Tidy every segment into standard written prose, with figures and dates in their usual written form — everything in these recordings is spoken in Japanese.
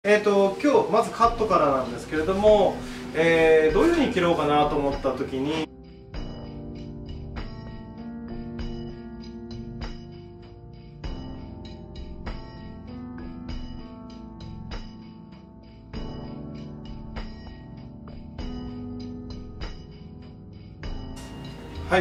今日まずカットからなんですけれども、どういうふうに切ろうかなと思った時に、はい、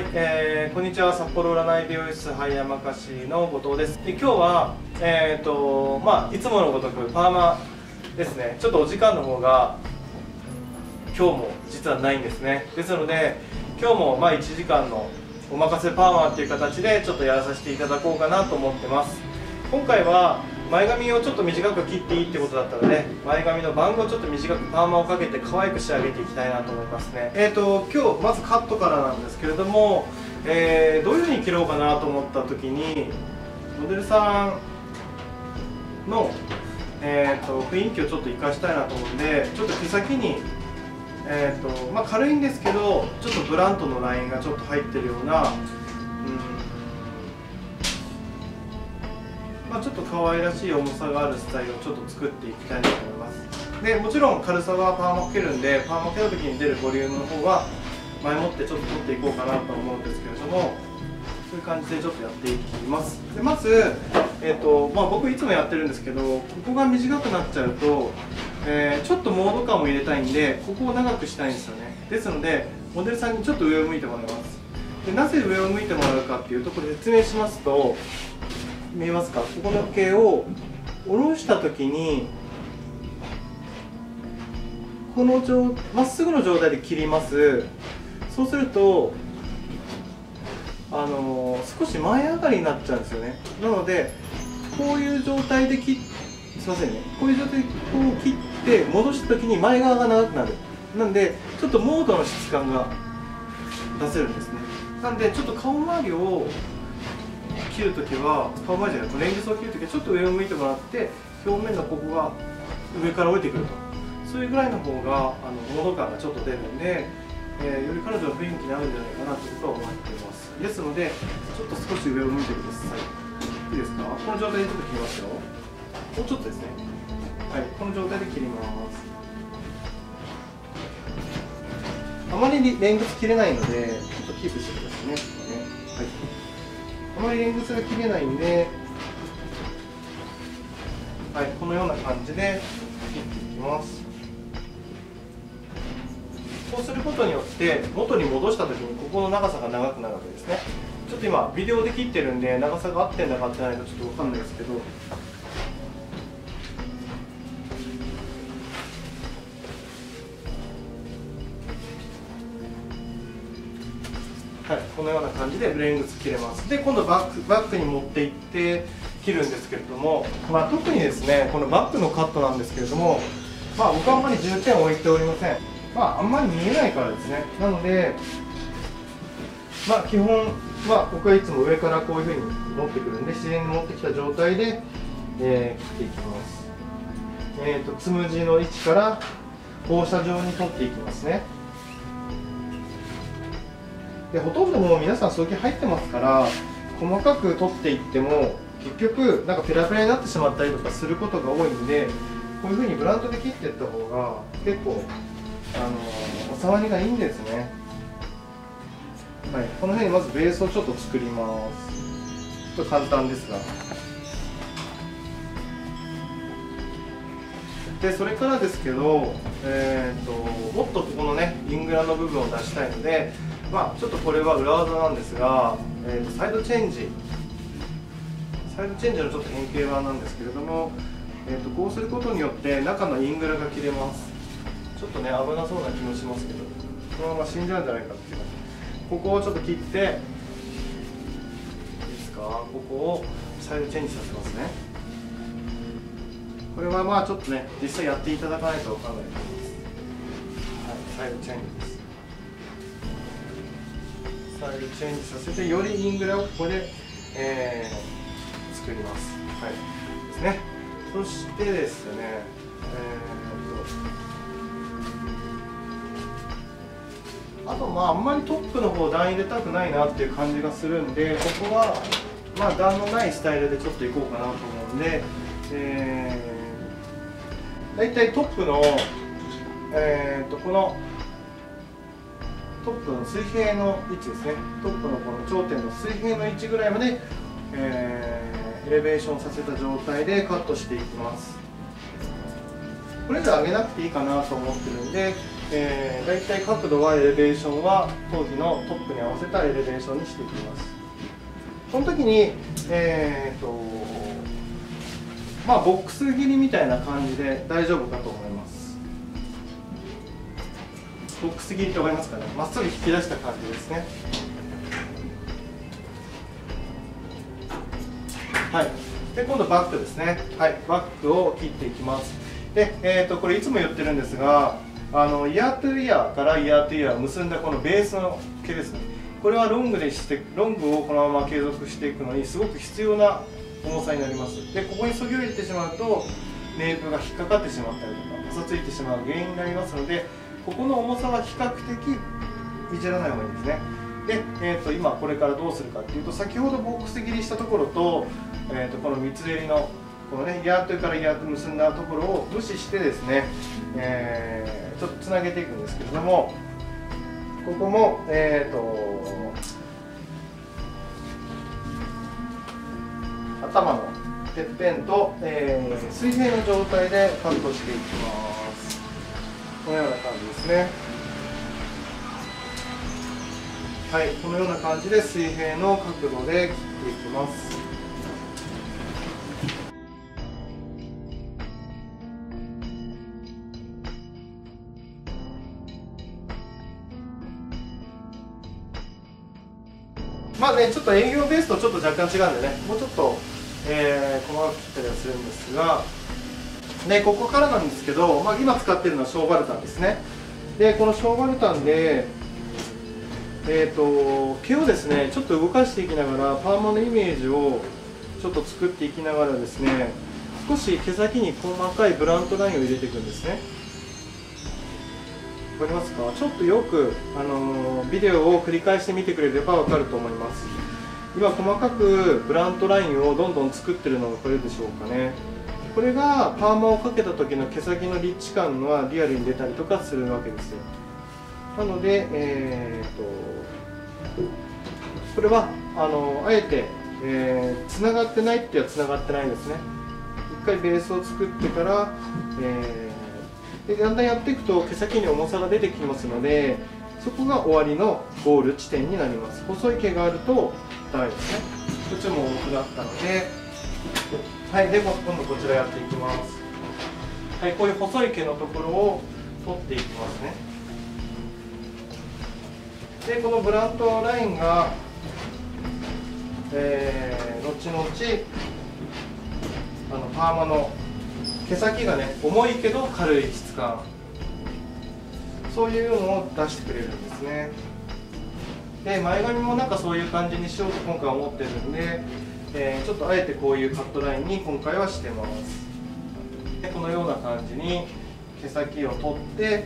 こんにちは。札幌占い美容室ハイヤマカシの後藤です。で、今日は、いつものごとくパーマですね。ちょっとお時間の方が今日も実はないんですね。ですので今日も1時間のお任せパーマっていう形でちょっとやらさせていただこうかなと思ってます。今回は前髪をちょっと短く切っていいってことだったので、前髪のバングをちょっと短くパーマをかけて可愛く仕上げていきたいなと思いますね。今日まずカットからなんですけれども、どういうふうに切ろうかなと思った時に、モデルさんの、雰囲気をちょっと活かしたいなと思うんで、ちょっと毛先に軽いんですけどちょっとブラントのラインがちょっと入ってるような、ちょっと可愛らしい重さがあるスタイルをちょっと作っていきたいなと思います。でもちろん軽さはパーマかけるんで、パーマかけた時に出るボリュームの方は前もってちょっと取っていこうかなと思うんですけれども、そういう感じでちょっとやっていきます。でまず、僕いつもやってるんですけど、ここが短くなっちゃうと、ちょっとモード感を入れたいんで、ここを長くしたいんですよね。ですのでモデルさんにちょっと上を向いてもらいます。でなぜ上を向いてもらうかっていうと、これ説明しますと、見えますか、ここの毛を下ろした時にこのまっすぐの状態で切ります。そうすると少し前上がりになっちゃうんですよね。なのでこういう状態でこういう状態でこう切って戻した時に前側が長くなる。なんでちょっとモードの質感が出せるんですね。なんでちょっと顔周りを切るときは、顔周りじゃない、レングスを切るときはちょっと上を向いてもらって、表面のここが上から降りてくると、そういうぐらいの方がモード感がちょっと出るんで、より彼女の雰囲気に合うんじゃないかなということは思っています。ですのでちょっと少し上を向いてください。いいですか、この状態でちょっと切りますよ。もうちょっとですね。はい、この状態で切ります。あまりレングス切れないのでちょっとキープしてくださいね。はい、あまりレングスが切れないんで、はい、このような感じで切っていきます。こうすることによって元に戻したときにここの長さが長くなるわけですね。ちょっと今ビデオで切ってるんで長さが合ってんだか合ってないかちょっと分かんないですけど、はい、このような感じでレングス切れます。で今度バックに持っていって切るんですけれども、特にですねこのバックのカットなんですけれども、僕はあんまり重点を置いておりません。あんまり見えないからですね。なので基本僕はいつも上からこういうふうに持ってくるんで、自然に持ってきた状態で、切っていきます。つむじの位置から放射状に取っていきますね。でほとんどもう皆さん装形入ってますから、細かく取っていっても結局なんかペラペラになってしまったりとかすることが多いんで、こういうふうにブラントで切っていった方が結構収まりがいいんですね。はい、この辺にまずベースをちょっと作ります。ちょっと簡単ですが。でそれからですけど、もっとここのねイングラの部分を出したいので、ちょっとこれは裏技なんですが、サイドチェンジのちょっと変形版なんですけれども、こうすることによって中のイングラが切れます。ちょっとね危なそうな気もしますけど、このまま死んじゃうんじゃないかっていう。ここをちょっと切って、いいですか、ここをサイドチェンジさせますね。これはちょっとね実際やっていただかないと分からないと思います。はい、サイドチェンジです。サイドチェンジさせて、よりイングラをここで、作ります。はいですね。そしてですね、あとあんまりトップの方段入れたくないなっていう感じがするんで、ここは段のないスタイルでちょっといこうかなと思うんで、 だいたいトップの、このトップの水平の位置ですね、トップのこの頂点の水平の位置ぐらいまで、エレベーションさせた状態でカットしていきます。これ以上上げなくていいかなと思ってるんで、だいたい角度はエレベーションは頭皮のトップに合わせたエレベーションにしていきます。その時に、まあボックス切りみたいな感じで大丈夫かと思います。ボックス切りって分かりますかね。まっすぐ引き出した感じですね。はい。で今度バックですね。はい。バックを切っていきます。で、これいつも言ってるんですが、イヤートゥイヤーからイヤートゥイヤーを結んだこのベースの毛ですね。これはロングをこのまま継続していくのにすごく必要な重さになります。でここにそぎを入れてしまうとネープが引っかかってしまったりとかパサついてしまう原因になりますので、ここの重さは比較的いじらない方がいいですね。で、今これからどうするかっていうと、先ほどボックス切りしたところと、この三つ襟のこのねイヤートからイヤート結んだところを無視してですね、ちょっとつなげていくんですけれども、ここも頭のてっぺんと、水平の状態でカットしていきます。このような感じですね。はい、このような感じで水平の角度で切っていきます。まあね、ちょっと営業ベースとちょっと若干違うんでね、もうちょっと、細かく切ったりはするんですが、でここからなんですけど、まあ、今使っているのはショーバルタンですね。でこのショーバルタンで、毛をですねちょっと動かしていきながらパーマのイメージをちょっと作っていきながらですね、少し毛先に細かいブラントラインを入れていくんですね。わかりますか？ちょっとよく、ビデオを繰り返して見てくれればわかると思います。今細かくブラントラインをどんどん作ってるのがこれでしょうかね。これがパーマをかけた時の毛先の立地感はリアルに出たりとかするわけですよ。なので、これはあえて、つながってないってはつながってないですね。一回ベースを作ってから、でだんだんやっていくと毛先に重さが出てきますので、そこが終わりのゴール地点になります。細い毛があるとダメですね。こっちも重くなったので、はい、で今度こちらやっていきます。はい、こういう細い毛のところを取っていきますね。でこのブラントラインが、後々パーマの毛先がね重いけど軽い質感、そういうのを出してくれるんですね。で前髪もなんかそういう感じにしようと今回思ってるんで、ちょっとあえてこういうカットラインに今回はしてます。でこのような感じに毛先を取って、やってい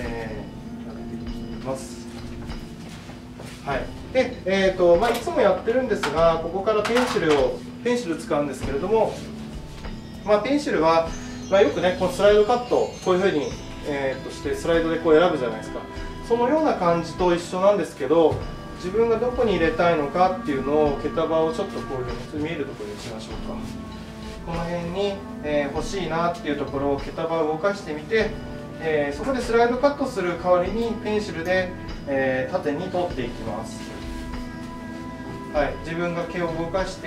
きます。はい。で、まあ、いつもやってるんですが、ここからペンシル使うんですけれども、まあ、ペンシルは、まあ、よくねこのスライドカットこういうふうに、してスライドでこう選ぶじゃないですか。そのような感じと一緒なんですけど、自分がどこに入れたいのかっていうのを毛束をちょっとこういうふうに見えるところにしましょうか。この辺に、欲しいなっていうところを毛束を動かしてみて、そこでスライドカットする代わりにペンシルで、縦に取っていきます。はい、自分が毛を動かして、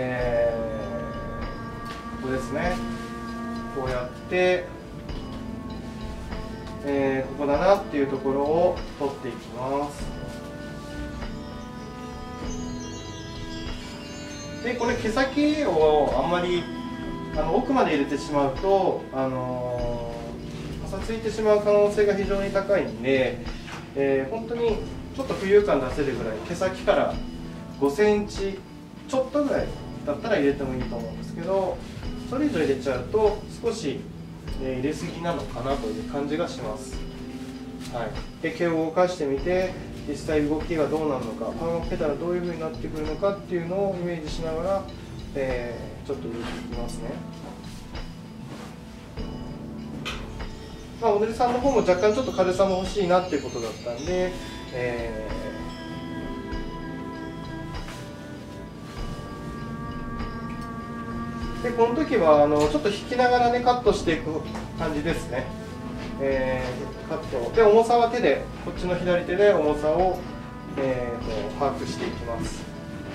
ここですね、こうやって、ここだなっていうところを取っていきます。でこれ毛先をあんまり奥まで入れてしまうとパサついてしまう可能性が非常に高いんで、本当にちょっと浮遊感出せるぐらい毛先から5センチちょっとぐらいだったら入れてもいいと思うんですけど、それ以上入れちゃうと少し入れすぎなのかなという感じがします。はい、で毛を動かしてみて実際動きがどうなるのか、パーマをかけたらどういう風になってくるのかっていうのをイメージしながら、ちょっと入れていきますね。 まあ、おのりさんの方も若干ちょっと軽さも欲しいなっていうことだったんで、でこの時はちょっと引きながらねカットしていく感じですね。カットで重さは手でこっちの左手で重さを、把握していきます。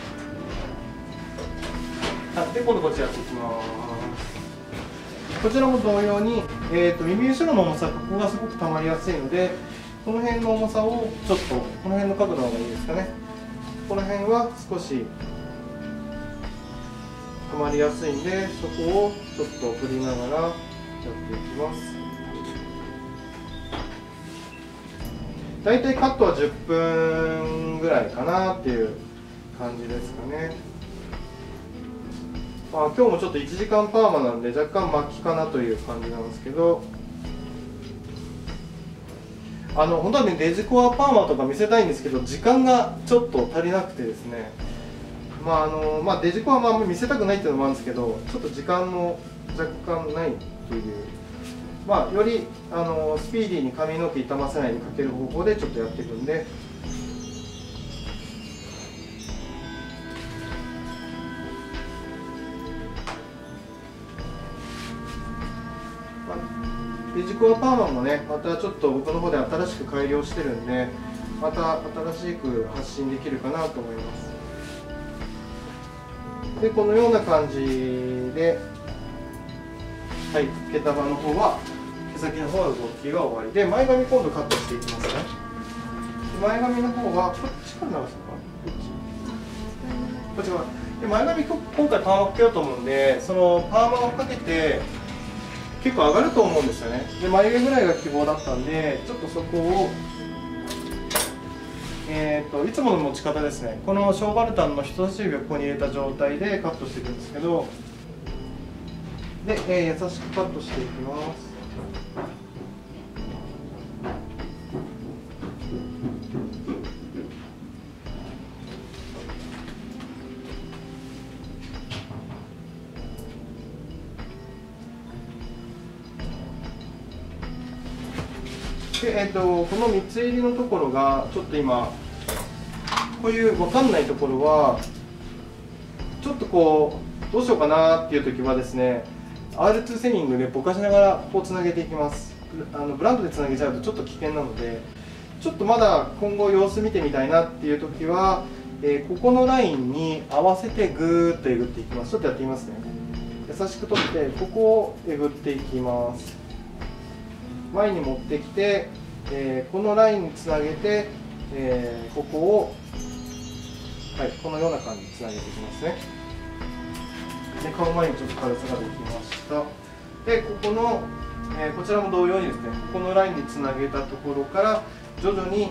で今度こっちやっていきます。こちらも同様に、耳後ろの重さ、ここがすごく溜まりやすいので、この辺の重さをちょっと、この辺の角度の方がいいですかね。この辺は少し溜まりやすいんで、そこをちょっと振りながらやっていきます。だいたいカットは10分ぐらいかなっていう感じですかね。今日もちょっと1時間パーマなんで若干巻きかなという感じなんですけど、本当はねデジコアパーマとか見せたいんですけど時間がちょっと足りなくてですね、デジコアもあんまり見せたくないっていうのもあるんですけど、ちょっと時間も若干ないという、よりスピーディーに髪の毛傷ませないようにかける方法でちょっとやっていくんで。デジコアパーマもね、またちょっと僕の方で新しく改良してるんで、また新しく発信できるかなと思います。で、このような感じで、はい、毛束の方は、毛先の方は動きが終わりで、前髪今度カットしていきますね。前髪の方は、こっちから流すのかな、こっち側。で、前髪今回パーマかけようと思うんで、そのパーマをかけて、結構上がると思うんですよね。で眉毛ぐらいが希望だったんでちょっとそこを、いつもの持ち方ですね。このショーバルタンの人差し指をここに入れた状態でカットしていくんですけど、で、優しくカットしていきます。でこの三つ入りのところがちょっと今こういう分かんないところはちょっとこうどうしようかなっていう時はですね R2 セニングでぼかしながらこうつなげていきます。ブランドでつなげちゃうとちょっと危険なのでちょっとまだ今後様子見てみたいなっていう時は、ここのラインに合わせてぐーっとえぐっていきます。ちょっとやってみますね。優しく取ってここをえぐっていきます。前に持ってきて、このラインにつなげて、ここを、はい、このような感じにつなげていきますね。で顔前にちょっと軽さができました。でここの、こちらも同様にですねここのラインにつなげたところから徐々に、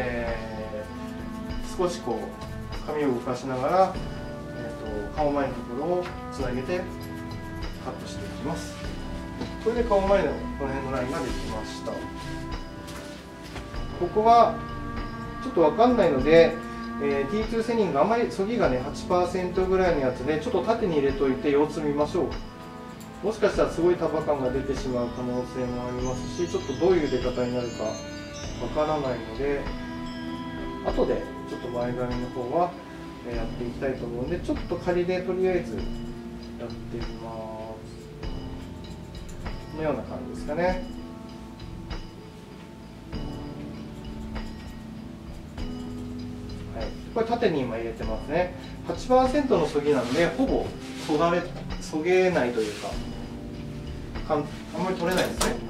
少しこう髪を動かしながら、顔前のところをつなげてカットしていきます。これで顔前のこの辺のラインができました。ここはちょっと分かんないので、T2 セニングあんまりそぎがね 8% ぐらいのやつでちょっと縦に入れといて様子見ましょう。もしかしたらすごい束感が出てしまう可能性もありますし、ちょっとどういう出方になるか分からないので後でちょっと前髪の方はやっていきたいと思うのでちょっと仮でとりあえずやってみます。このような感じですかね。はい、これ縦に今入れてますね。8% のそぎなのでほぼそげないというかあんまり取れないですね。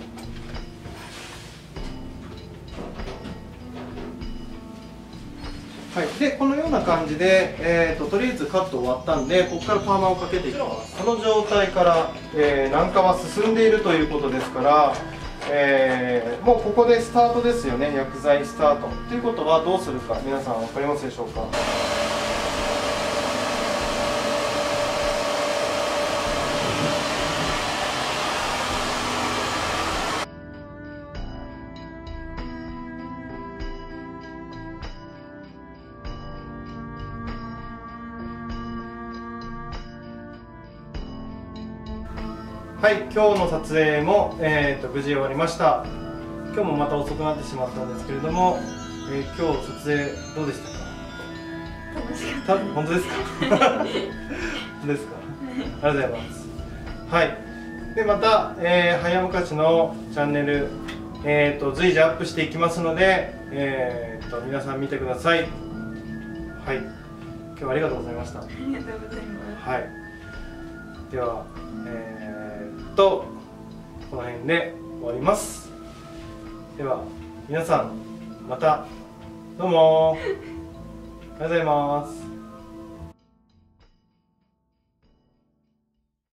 はい、でこのような感じで、とりあえずカット終わったんでここからパーマをかけていきます。この状態から、軟化は進んでいるということですから、もうここでスタートですよね。薬剤スタートということはどうするか皆さん分かりますでしょうか。 はい、今日の撮影も、無事終わりました。今日もまた遅くなってしまったんですけれども、今日撮影どうでしたか？ 楽しかった。 本当ですか？本当ですか？ありがとうございます。はい。でまた、早山かちのチャンネル、随時アップしていきますので、皆さん見てください。はい。今日はありがとうございました。 ありがとうございます。 はい。では、この辺で終わります。では皆さんまたどうもありがとうございます。